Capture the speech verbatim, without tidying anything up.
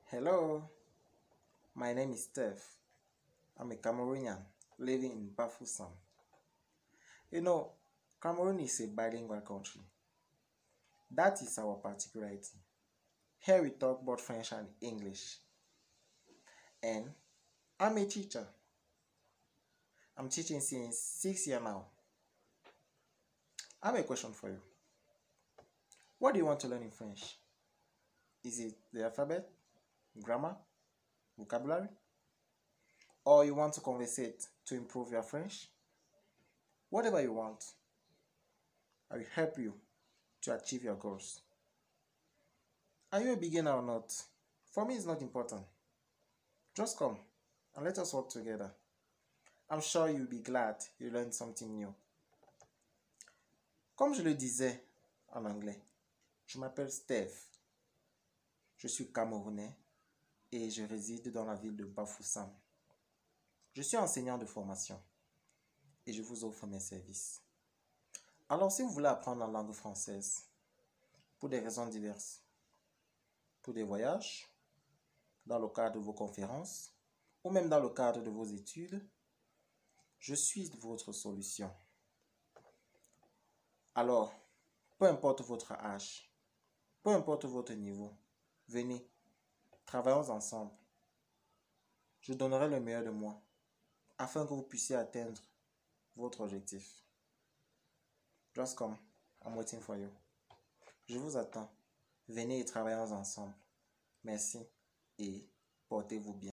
Hello, my name is Steph. I'm a Cameroonian living in Bafoussam. You know, Cameroon is a bilingual country. That is our particularity. Here we talk both French and English. And I'm a teacher. I'm teaching since six years now. I have a question for you. What do you want to learn in French? Is it the alphabet, grammar, vocabulary? Or you want to conversate to improve your French? Whatever you want, I will help you to achieve your goals. Are you a beginner or not? For me, it's not important. Just come and let us work together. I'm sure you'll be glad you learned something new. Comme je le disais en anglais, je m'appelle Steph. Je suis camerounais et je réside dans la ville de Bafoussam. Je suis enseignant de formation et je vous offre mes services. Alors, si vous voulez apprendre la langue française pour des raisons diverses, pour des voyages, dans le cadre de vos conférences ou même dans le cadre de vos études, je suis votre solution. Alors, peu importe votre âge, peu importe votre niveau, venez, travaillons ensemble. Je donnerai le meilleur de moi afin que vous puissiez atteindre votre objectif. Just come, I'm waiting for you. Je vous attends. Venez et travaillons ensemble. Merci et portez-vous bien.